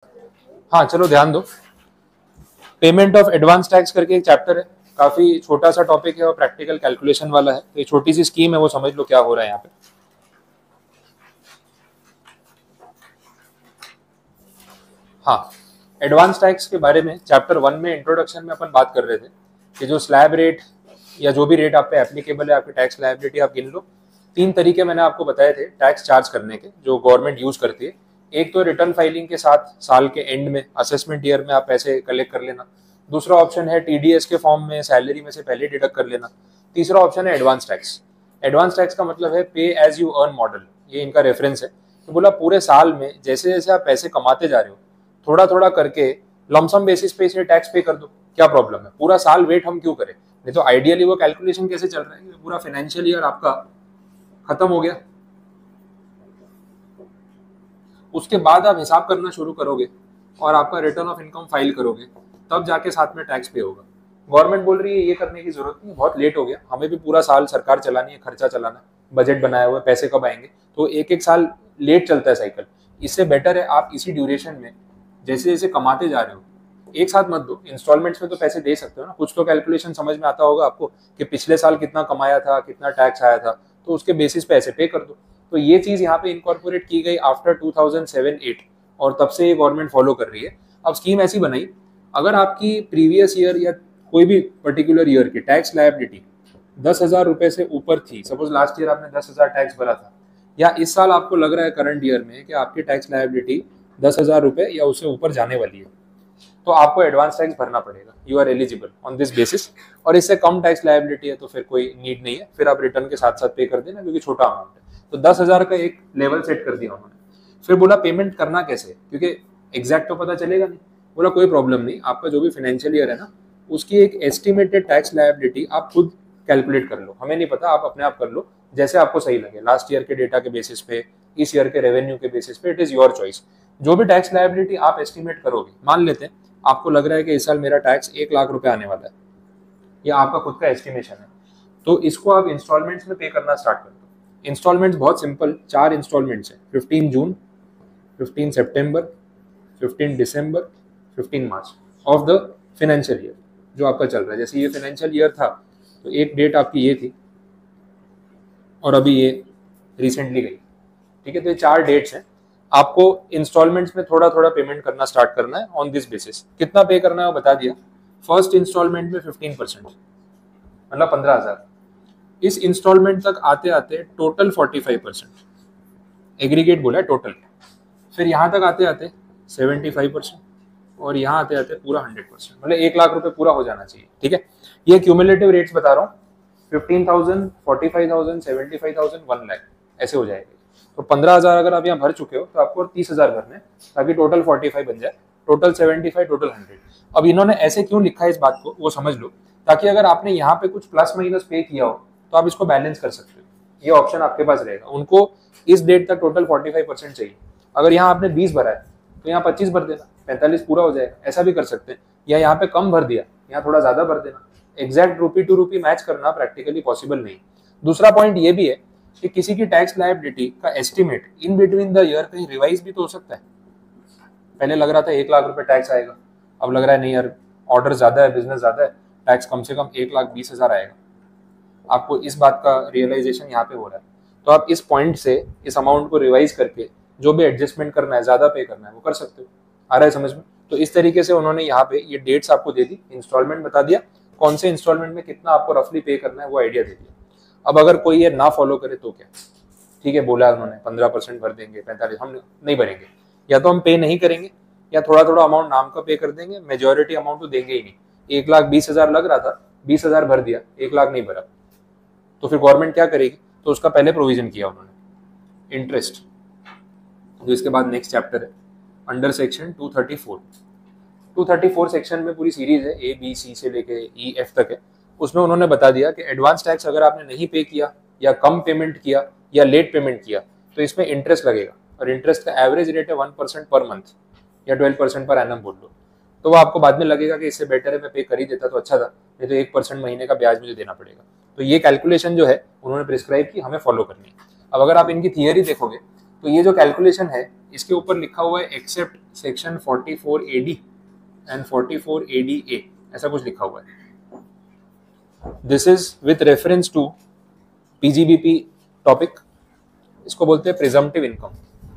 हाँ चलो ध्यान दो, पेमेंट ऑफ एडवांस टैक्स करके एक चैप्टर है, काफी छोटा सा टॉपिक है और प्रैक्टिकल कैलकुलेशन वाला है। तो एक छोटी सी स्कीम है, वो समझ लो क्या हो रहा है यहाँ पे। हाँ, एडवांस टैक्स के बारे में चैप्टर 1 में इंट्रोडक्शन में अपन बात कर रहे थे कि जो स्लैब रेट या जो भी रेट आप पे एप्लीकेबल है आपकी टैक्स लायबिलिटी आप गिन लो। 3 तरीके मैंने आपको बताए थे टैक्स चार्ज करने के जो गवर्नमेंट यूज करती है। एक तो रिटर्न फाइलिंग के साथ साल के एंड में असेसमेंट ईयर में आप पैसे कलेक्ट कर लेना। दूसरा ऑप्शन है टीडीएस के फॉर्म में सैलरी में से पहले डिडक्ट कर लेना। तीसरा ऑप्शन है एडवांस टैक्स। एडवांस टैक्स का मतलब है पे एज यू अर्न मॉडल, ये इनका रेफरेंस है। तो बोला पूरे साल में जैसे जैसे आप पैसे कमाते जा रहे हो थोड़ा थोड़ा करके लमसम बेसिस पे इसे टैक्स पे कर दो, क्या प्रॉब्लम है? पूरा साल वेट हम क्यों करें? नहीं तो आइडियली वो कैलकुलेशन कैसे चल रहा है, पूरा फाइनेंशियल ईयर आपका खत्म हो गया, उसके बाद आप हिसाब करना शुरू करोगे और आपका रिटर्न ऑफ इनकम फाइल करोगे, तब जाके साथ में टैक्स पे होगा। गवर्नमेंट बोल रही है ये करने की जरूरत नहीं, बहुत लेट हो गया, हमें भी पूरा साल सरकार चलानी है, खर्चा चलाना है, बजट बनाया हुआ है, पैसे कब आएंगे, तो एक एक साल लेट चलता है साइकिल। इससे बेटर है आप इसी ड्यूरेशन में जैसे जैसे कमाते जा रहे हो एक साथ मत दो, इंस्टॉलमेंट्स में तो पैसे दे सकते हो ना। कुछ तो कैलकुलेशन समझ में आता होगा आपको कि पिछले साल कितना कमाया था, कितना टैक्स आया था, तो उसके बेसिस पे ऐसे पे कर दो। तो ये चीज यहाँ पे इनकॉर्पोरेट की गई आफ्टर 2007-8 और तब से ये गवर्नमेंट फॉलो कर रही है। अब स्कीम ऐसी बनाई, अगर आपकी प्रीवियस ईयर या कोई भी पर्टिकुलर ईयर की टैक्स लायबिलिटी 10,000 रुपए से ऊपर थी, सपोज लास्ट ईयर आपने 10,000 टैक्स भरा था, या इस साल आपको लग रहा है करंट ईयर में कि आपकी टैक्स लायबिलिटी 10,000 रुपए या उससे ऊपर जाने वाली है, तो आपको एडवांस टैक्स भरना पड़ेगा। You are eligible on this basis. और इससे कम टैक्स लायबिलिटी है तो फिर कोई नीड नहीं है, फिर आप रिटर्न के साथ साथ पे कर देना क्योंकि छोटा अमाउंट है। तो 10,000 का एक लेवल सेट कर दिया उन्होंने। फिर बोला पेमेंट करना कैसे, क्योंकि एग्जैक्ट तो पता चलेगा नहीं। बोला कोई प्रॉब्लम नहीं, आपका जो भी फाइनेंशियल ईयर है ना उसकी एक एस्टिमेटेड टैक्स लायबिलिटी आप खुद कैलकुलेट कर लो, हमें नहीं पता, आप अपने आप कर लो जैसे आपको सही लगे, लास्ट ईयर के डेटा के बेसिस पे, इस ईयर के रेवेन्यू के बेसिस पे, इट इज योर चॉइस। जो भी टैक्स लायबिलिटी आप एस्टिमेट करोगे, मान लेते हैं आपको लग रहा है कि इस साल मेरा टैक्स 1,00,000 रुपए आने वाला है, या आपका खुद का एस्टिमेशन है, तो इसको आप इंस्टॉलमेंट्स में पे करना स्टार्ट कर दो। इंस्टॉलमेंट्स बहुत सिंपल, 4 इंस्टॉलमेंट्स हैं, 15 जून, 15 सितंबर, 15 दिसंबर, 15 March of the financial year जो आपका चल रहा है। जैसे ये फाइनेंशियल ईयर था तो एक डेट आपकी ये थी और अभी ये रिसेंटली गई, ठीक है। तो ये 4 डेट्स हैं, आपको इंस्टॉलमेंट्स में थोड़ा थोड़ा पेमेंट करना स्टार्ट करना है। ऑन दिस बेसिस कितना पे करना है वो बता दिया। फर्स्ट इंस्टॉलमेंट में 15%, मतलब 15,000। इस इंस्टॉलमेंट तक आते आते टोटल 45%, एग्रीगेट बोला है टोटल। फिर यहाँ तक आते आते 75% और यहाँ आते आते पूरा 100%, मतलब 1,00,000 रुपए पूरा हो जाना चाहिए, ठीक है। ये क्यूमुलेटिव रेट्स बता रहा हूँ, 15,000, 45,000, 75,000, 1,00,000 ऐसे हो जाएगा। तो 15,000 अगर आप यहाँ भर चुके हो तो आपको 30,000 भरने, ताकि टोटल 45 बन जाए, टोटल 75, टोटल 100। अब इन्होंने ऐसे क्यों लिखा है इस बात को वो समझ लो, ताकि अगर आपने यहाँ पे कुछ प्लस माइनस पे किया हो तो आप इसको बैलेंस कर सकते हो, ये ऑप्शन आपके पास रहेगा। उनको इस डेट तक टोटल 45% चाहिए, अगर यहाँ आपने 20 भरा है तो यहाँ 25 भर देना, 45 पूरा हो जाएगा, ऐसा भी कर सकते हैं। या यहाँ पे कम भर दिया, यहाँ थोड़ा ज्यादा भर देना। एग्जैक्ट रूपी टू रूपी मैच करना प्रैक्टिकली पॉसिबल नहीं। दूसरा पॉइंट ये भी है कि किसी की टैक्स लायबिलिटी का estimate in between the year कहीं रिवाइज भी तो हो सकता है। पहले लग रहा था 1,00,000 रुपए टैक्स आएगा, अब लग रहा है नहीं यार ऑर्डर ज्यादा है, बिजनेस ज्यादा है, टैक्स कम से कम 1,20,000 आएगा। आपको इस बात का रियलाइजेशन यहाँ पे हो रहा है, तो आप इस पॉइंट से इस अमाउंट को रिवाइज करके जो भी एडजस्टमेंट करना है, ज्यादा पे करना है, वो कर सकते हो। आ रहा है समझ में? तो इस तरीके से उन्होंने यहाँ पे ये डेट्स आपको दे दी, इंस्टॉलमेंट बता दिया, कौन से इंस्टॉलमेंट में कितना आपको रफली पे करना है वो आइडिया दे दिया। अब अगर कोई ये ना फॉलो करे तो क्या, ठीक है, बोला उन्होंने 15% भर देंगे, 45 हम नहीं भरेंगे, या तो हम पे नहीं करेंगे या थोड़ा थोड़ा अमाउंट नाम का पे कर देंगे, मेजोरिटी अमाउंट तो देंगे ही नहीं। 1,20,000 लग रहा था, 20,000 भर दिया, 1,00,000 नहीं भरा, तो फिर गवर्नमेंट क्या करेगी? तो उसका पहले प्रोविजन किया उन्होंने, इंटरेस्ट। तो इसके बाद नेक्स्ट चैप्टर है अंडर सेक्शन 234 सेक्शन में पूरी सीरीज है, ए बी सी से लेके ई एफ तक है। उसमें उन्होंने बता दिया कि एडवांस टैक्स अगर आपने नहीं पे किया या कम पेमेंट किया या लेट पेमेंट किया तो इसमें इंटरेस्ट लगेगा, और इंटरेस्ट का एवरेज रेट है 1% पर मंथ या 12% पर एनम बोल लो। तो वो आपको बाद में लगेगा कि इससे बेटर है मैं पे कर ही देता तो अच्छा था, नहीं तो 1% महीने का ब्याज मुझे देना पड़ेगा। तो ये कैलकुलेशन जो है उन्होंने प्रिस्क्राइब की, हमें फॉलो करनी है। अब अगर आप इनकी थियरी देखोगे तो ये जो कैलकुलेशन है इसके ऊपर लिखा हुआ है except section 44 AD and 44 ADA, ऐसा कुछ लिखा हुआ है। This is with reference to PGBP topic, इसको बोलते हैं प्रिजम्पटिव इनकम।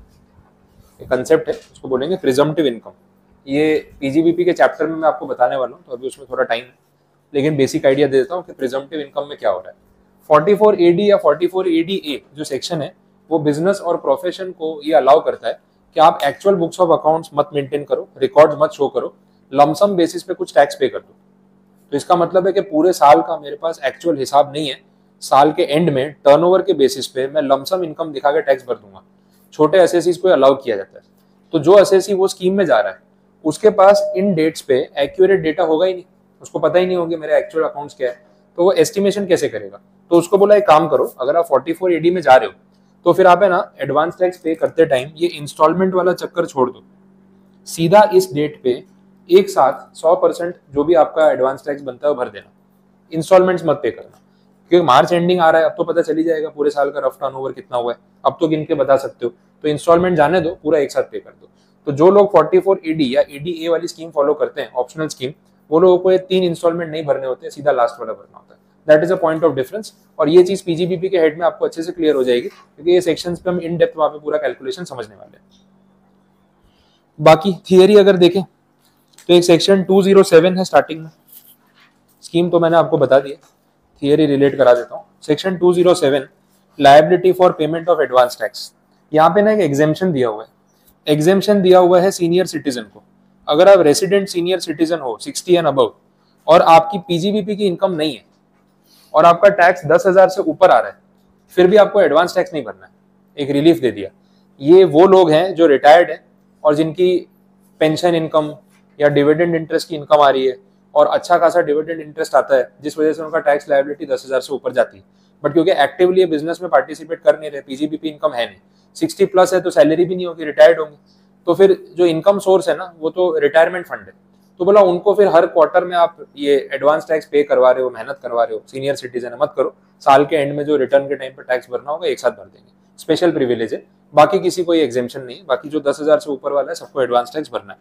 एक कंसेप्ट है, उसको बोलेंगे प्रिजम्पटिव इनकम। ये PGBP के चैप्टर में मैं आपको बताने वाला हूँ, तो अभी उसमें थोड़ा टाइम है, लेकिन बेसिक आइडिया दे देता हूँ कि प्रिजम्पटिव इनकम में क्या हो रहा है। 44 AD या 44 ADA जो सेक्शन है वो बिजनेस और प्रोफेशन को ये अलाउ करता है कि आप एक्चुअल बुक्स ऑफ अकाउंट्स मत मेंटेन करो, रिकॉर्ड्स मत शो करो, लमसम बेसिस पे कुछ टैक्स पे कर दो। तो इसका मतलब है कि पूरे साल का मेरे पास एक्चुअल हिसाब नहीं है, साल के एंड में टर्नओवर के बेसिस पे मैं लमसम इनकम दिखा के टैक्स भर दूंगा। छोटे एसएसीज को अलाउ किया जाता है। तो जो एसएसी वो स्कीम में जा रहा है उसके पास इन डेट्स पे एक्यूरेट डेटा होगा ही नहीं, उसको पता ही नहीं होगा मेरे एक्चुअल अकाउंट्स क्या है, तो वो एस्टिमेशन कैसे करेगा। तो उसको बोला एक काम करो, अगर आप 44 AD में जा रहे हो तो फिर आप है ना एडवांस टैक्स पे करते टाइम ये इंस्टॉलमेंट वाला चक्कर छोड़ दो, सीधा इस डेट पे एक साथ 100% जो भी आपका एडवांस टैक्स बनता है वो भर देना, इंस्टॉलमेंट्स मत पे करना। क्योंकि मार्च एंडिंग आ रहा है, अब तो पता चली जाएगा पूरे साल का रफ टर्नओवर कितना हुआ है, अब तो गिन के बता सकते हो। तो इंस्टॉलमेंट जाने दो, पूरा एक साथ पे कर दो। तो जो लोग 44 AD या ADA वाली स्कीम फॉलो करते हैं, ऑप्शनल स्कीम, वो लोगों को ये 3 इंस्टॉलमेंट नहीं भरने होते, सीधा लास्ट वाला भरना होता है। That is a point of difference. और ये चीज PGBP के हेड में आपको अच्छे से क्लियर हो जाएगी, क्योंकि ये सेक्शंस पे हम इन डेप्थ वहां पे पूरा कैलकुलेशन समझने वाले हैं। बाकी थियरी अगर देखें तो एक सेक्शन 207 है स्टार्टिंग में, स्कीम तो मैंने आपको बता दिया, थियरी रिलेट करा देता हूँ। Section 207 liability for payment of advance tax. यहाँ पे ना एक एग्जेम्पशन दिया हुआ है, एग्जेम्पशन दिया हुआ है सीनियर सिटीजन को। अगर आप रेसिडेंट सीनियर सिटीजन हो 60 एंड अबव और आपकी PGBP की इनकम नहीं है और आपका टैक्स 10,000 से ऊपर आ रहा है, फिर भी आपको एडवांस टैक्स नहीं भरना है, एक रिलीफ दे दिया। ये वो लोग हैं जो रिटायर्ड है और जिनकी पेंशन इनकम या डिविडेंड इंटरेस्ट की इनकम आ रही है और अच्छा खासा डिविडेंड इंटरेस्ट आता है, जिस वजह से उनका टैक्स लायबिलिटी 10,000 से ऊपर जाती है। बट क्योंकि एक्टिवली बिजनेस में पार्टिसिपेट कर नहीं रहे, PGBP इनकम है नहीं, 60 प्लस है तो सैलरी भी नहीं होगी, रिटायर्ड होंगे, तो फिर जो इनकम सोर्स है ना वो तो रिटायरमेंट फंड है। तो बोला उनको फिर हर क्वार्टर में आप ये एडवांस टैक्स पे करवा रहे हो, मेहनत करवा रहे हो, सीनियर सिटीजन है, मत करो। साल के एंड में जो रिटर्न के टाइम पे टैक्स भरना होगा एक साथ भर देंगे, स्पेशल प्रिविलेज है, बाकी किसी को एग्जेम्पशन नहीं है। बाकी जो 10,000 से ऊपर वाला है सबको एडवांस टैक्स भरना है।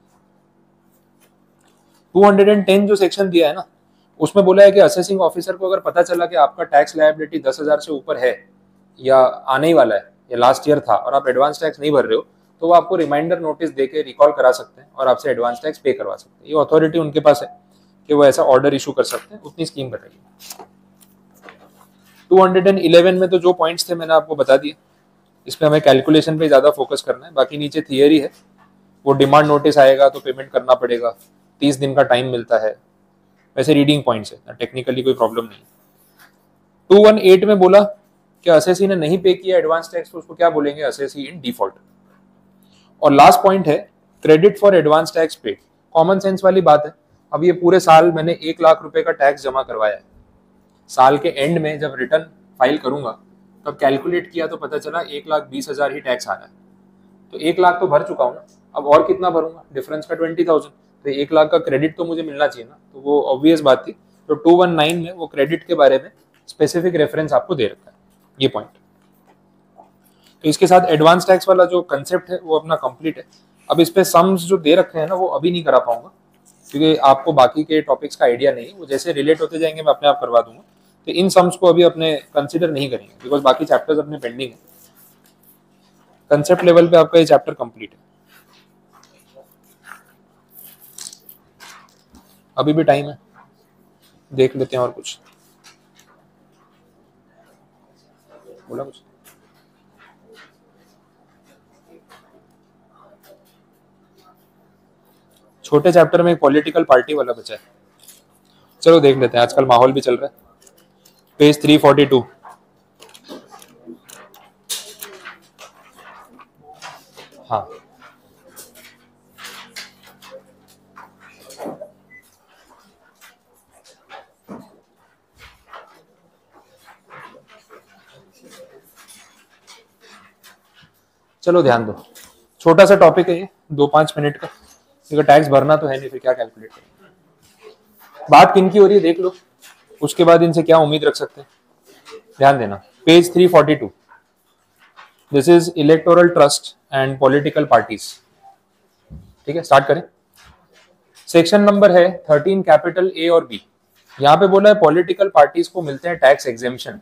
210 जो सेक्शन दिया है ना, उसमें बोला है कि असेसिंग ऑफिसर को अगर पता चला कि आपका टैक्स लायबिलिटी 10,000 से ऊपर है या आने ही वाला है या लास्ट ईयर था और आप एडवांस टैक्स नहीं भर रहे हो, तो वो आपको रिमाइंडर नोटिस देके रिकॉल करा सकते हैं और आपसे एडवांस टैक्स पे करवा सकते हैं। ये अथॉरिटी उनके पास है कि वो ऐसा ऑर्डर इशू कर सकते हैं। उतनी स्कीम बताइए। 211 में तो जो पॉइंट्स थे मैंने आपको बता दिए, इसमें हमें कैलकुलेशन पे ज्यादा फोकस करना है। बाकी नीचे थियरी है, वो डिमांड नोटिस आएगा तो पेमेंट करना पड़ेगा, 30 दिन का टाइम मिलता है। वैसे रीडिंग पॉइंट्स है, टेक्निकली कोई प्रॉब्लम नहीं। 218 में बोला कि असेसी ने नहीं पे किया एडवांस टैक्स तो उसको क्या बोलेंगे, असेसी इन डिफॉल्ट। और लास्ट पॉइंट है credit for advance tax paid. Common sense वाली बात है। अब ये पूरे साल मैंने 1 लाख रुपए का टैक्स जमा करवाया है, साल के एंड में जब रिटर्न फाइल करूंगा तब कैलकुलेट किया तो पता चला 1,20,000 ही टैक्स आ रहा है। तो 1 लाख तो भर चुका हूँ ना, अब और कितना भरूंगा, डिफरेंस का 20,000, तो 1 लाख का क्रेडिट तो मुझे मिलना चाहिए ना। तो वो ऑब्वियस बात थी। तो 219 में वो क्रेडिट के बारे में स्पेसिफिक रेफरेंस आपको दे रखा है, ये पॉइंट। तो इसके साथ एडवांस टैक्स वाला जो कंसेप्ट है वो अपना कंप्लीट है। अब इस पे सम्स जो दे रखे हैं ना वो अभी नहीं करा पाऊंगा, क्योंकि आपको बाकी के टॉपिक्स का आइडिया नहीं है, वो जैसे रिलेट होते जाएंगे मैं अपने आप करवा दूंगा। तो इन सम्स को अभी अपने कंसिडर नहीं करेंगे, बिकॉज बाकी चैप्टर्स अपने पेंडिंग है। कंसेप्ट लेवल पे आपका ये चैप्टर कंप्लीट है। अभी भी टाइम है, देख लेते हैं और कुछ बोला कुछ। छोटे चैप्टर में एक पॉलिटिकल पार्टी वाला बचा है, चलो देख लेते हैं, आजकल माहौल भी चल रहा है। पेज 342। हाँ, चलो ध्यान दो, छोटा सा टॉपिक है ये, 2-5 मिनट का, क्योंकि टैक्स भरना तो है नहीं, फिर क्या कैलकुलेट करेंगे। बात किन की हो रही है देख लो, उसके बाद इनसे क्या उम्मीद रख सकते हैं। ध्यान देना, page 342। This is electoral trust and political parties. ठीक है, स्टार्ट करें। सेक्शन नंबर है 13 कैपिटल ए और बी। यहाँ पे बोला है पॉलिटिकल पार्टीज को मिलते हैं टैक्स एग्जेम्पशन,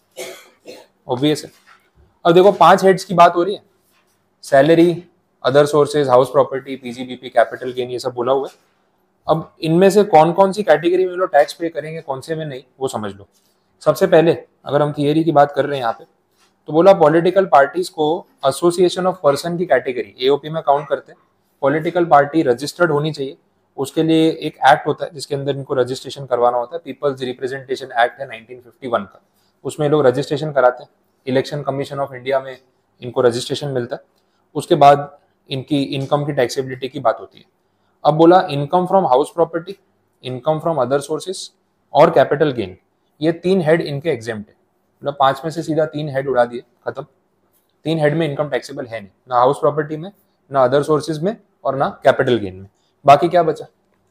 ऑब्वियस है। अब देखो 5 हेड्स की बात हो रही है, salary, other sources, house property, PGBP, capital gain, ये सब बोला हुआ है। अब इनमें से कौन कौन सी कैटेगरी में लोग टैक्स पे करेंगे, कौन से में नहीं, वो समझ लो। सबसे पहले अगर हम थियरी की बात कर रहे हैं यहाँ पे, तो बोला पॉलिटिकल पार्टीज को एसोसिएशन ऑफ पर्सन की कैटेगरी एओपी में काउंट करते हैं। पॉलिटिकल पार्टी रजिस्टर्ड होनी चाहिए, उसके लिए एक एक्ट होता है जिसके अंदर इनको रजिस्ट्रेशन करवाना होता है, पीपल्स रिप्रेजेंटेशन एक्ट है 1951 का, उसमें लोग रजिस्ट्रेशन कराते हैं। इलेक्शन कमीशन ऑफ इंडिया में इनको रजिस्ट्रेशन मिलता है। उसके बाद इनकी इनकम की टैक्सेबिलिटी की बात होती है। अब बोला income from house property, income from other sources और कैपिटल गेन, ये 3 हेड इनके एग्जेम्प्ट है। मतलब 5 में से सीधा 3 हेड उड़ा दिए, खत्म। 3 हेड में इनकम टैक्सेबल है नहीं, ना हाउस प्रॉपर्टी में, ना अदर सोर्सेज में, और ना कैपिटल गेन में। बाकी क्या बचा?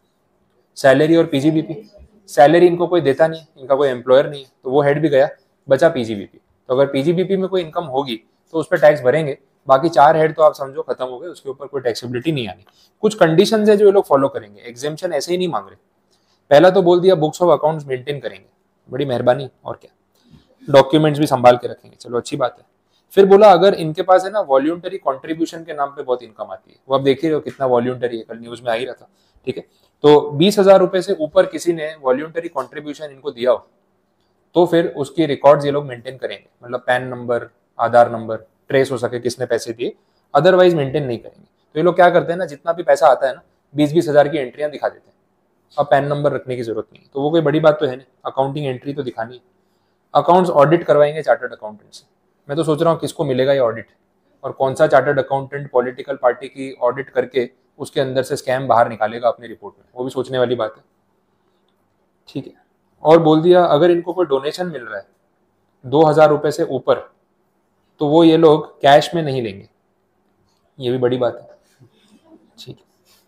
सैलरी और पीजीबीपी। सैलरी इनको कोई देता नहीं है, इनका कोई एम्प्लॉयर नहीं है, तो वो हेड भी गया, बचा पीजीबीपी। तो अगर पीजीबीपी में कोई इनकम होगी तो उस पर टैक्स भरेंगे। बाकी 4 हेड तो आप समझो खत्म हो गए, उसके ऊपर कोई टैक्सेबिलिटी नहीं आनी। कुछ कंडीशंस है जो ये लोग फॉलो करेंगे, एग्जेम्पशन ऐसे ही नहीं मांग रहे। पहला तो बोल दिया बुक्स ऑफ अकाउंट्स मेंटेन करेंगे, बड़ी मेहरबानी, और क्या, डॉक्यूमेंट्स भी संभाल के रखेंगे, चलो अच्छी बात है। फिर बोला अगर इनके पास है ना वॉल्यूंटरी कंट्रीब्यूशन के नाम पे बहुत इनकम आती है, वो आप देख ही रहे हो कितना वॉल्यूंटरी है, कल न्यूज में आ ही रहा था। ठीक है, तो 20,000 रुपए से ऊपर किसी ने वॉल्यूंटरी कंट्रीब्यूशन इनको दिया हो तो फिर उसकी रिकॉर्ड्स ये लोग मेंटेन करेंगे, मतलब PAN number, Aadhaar number, trace हो सके किसने पैसे दिए, अदरवाइज मेंटेन नहीं करेंगे। तो ये लोग क्या करते हैं ना, जितना भी पैसा आता है ना 20-20 हजार की एंट्रियां दिखा देते हैं। अब पैन नंबर रखने की जरूरत नहीं, तो वो कोई बड़ी बात तो है नहीं, अकाउंटिंग एंट्री तो दिखानी है। अकाउंट्स ऑडिट करवाएंगे चार्टर्ड अकाउंटेंट से। मैं तो सोच रहा हूँ किसको मिलेगा ये ऑडिट, और कौन सा चार्टर्ड अकाउंटेंट पॉलिटिकल पार्टी की ऑडिट करके उसके अंदर से स्कैम बाहर निकालेगा अपनी रिपोर्ट में, वो भी सोचने वाली बात है। ठीक है, और बोल दिया अगर इनको कोई डोनेशन मिल रहा है 2,000 रुपए से ऊपर, तो वो ये लोग कैश में नहीं लेंगे, ये भी बड़ी बात है। ठीक है,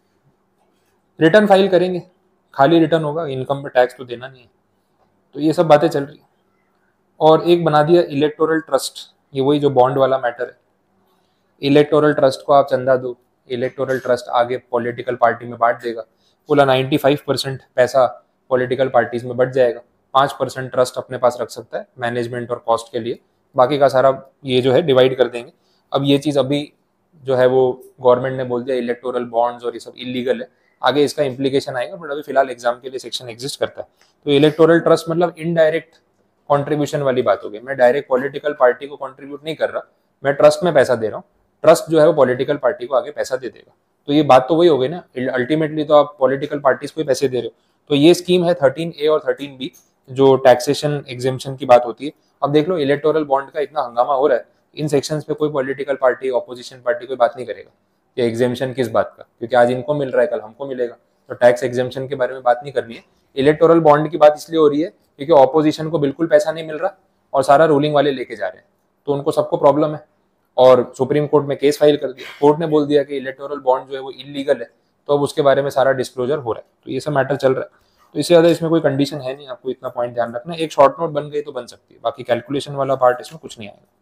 रिटर्न फाइल करेंगे, खाली रिटर्न होगा, इनकम पे टैक्स तो देना नहीं है। तो ये सब बातें चल रही है। और एक बना दिया इलेक्टोरल ट्रस्ट, ये वही जो बॉन्ड वाला मैटर है। इलेक्टोरल ट्रस्ट को आप चंदा दो, इलेक्टोरल ट्रस्ट आगे पॉलिटिकल पार्टी में बांट देगा। बोला 95% पैसा पॉलिटिकल पार्टीज में बढ़ जाएगा, 5% ट्रस्ट अपने पास रख सकता है मैनेजमेंट और कॉस्ट के लिए, बाकी का सारा ये जो है डिवाइड कर देंगे। अब ये चीज़ अभी जो है वो गवर्नमेंट ने बोल दिया इलेक्टोरल बॉन्ड्स और ये सब इलीगल है, आगे इसका इम्प्लीकेशन आएगा, बट अभी फिलहाल एग्जाम के लिए सेक्शन एग्जिस्ट करता है। तो इलेक्टोरल ट्रस्ट मतलब इनडायरेक्ट कंट्रीब्यूशन वाली बात होगी, मैं डायरेक्ट पॉलिटिकल पार्टी को कंट्रीब्यूट नहीं कर रहा, मैं ट्रस्ट में पैसा दे रहा हूँ, ट्रस्ट जो है वो पॉलिटिकल पार्टी को आगे पैसा दे देगा। तो ये बात तो वही हो गई ना, अल्टीमेटली तो आप पॉलिटिकल पार्टीज को ही पैसे दे रहे हो। तो ये स्कीम है 13A और 13B जो टैक्सेशन एग्जेम्पशन की बात होती है। अब देख लो इलेक्टोरल बॉन्ड का इतना हंगामा हो रहा है, इन सेक्शंस पे कोई पॉलिटिकल पार्टी, ऑपोजिशन पार्टी कोई बात नहीं करेगा कि एग्जेम्पशन किस बात का, क्योंकि आज इनको मिल रहा है कल हमको मिलेगा, तो टैक्स एग्जेम्पशन के बारे में बात नहीं करनी है। इलेक्टोरल बॉन्ड की बात इसलिए हो रही है क्योंकि ऑपोजिशन को बिल्कुल पैसा नहीं मिल रहा और सारा रूलिंग वाले लेके जा रहे हैं, तो उनको सबको प्रॉब्लम है। और सुप्रीम कोर्ट में केस फाइल कर दिया, कोर्ट ने बोल दिया कि इलेक्टोरल बॉन्ड जो है वो इलीगल है, तो अब उसके बारे में सारा डिस्क्लोजर हो रहा है। तो ये सब मैटर चल रहा है, तो इससे ज़्यादा इसमें कोई कंडीशन है नहीं, आपको इतना पॉइंट ध्यान रखना है। एक शॉर्ट नोट बन गई तो बन सकती है, बाकी कैलकुलेशन वाला पार्ट इसमें कुछ नहीं आएगा।